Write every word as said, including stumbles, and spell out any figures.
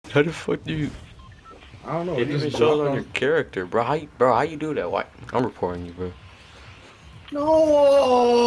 How the fuck do you? I don't know. It It even just shows blocked on your on. character, bro. How you, bro? How you do that? Why? I'm reporting you, bro. No.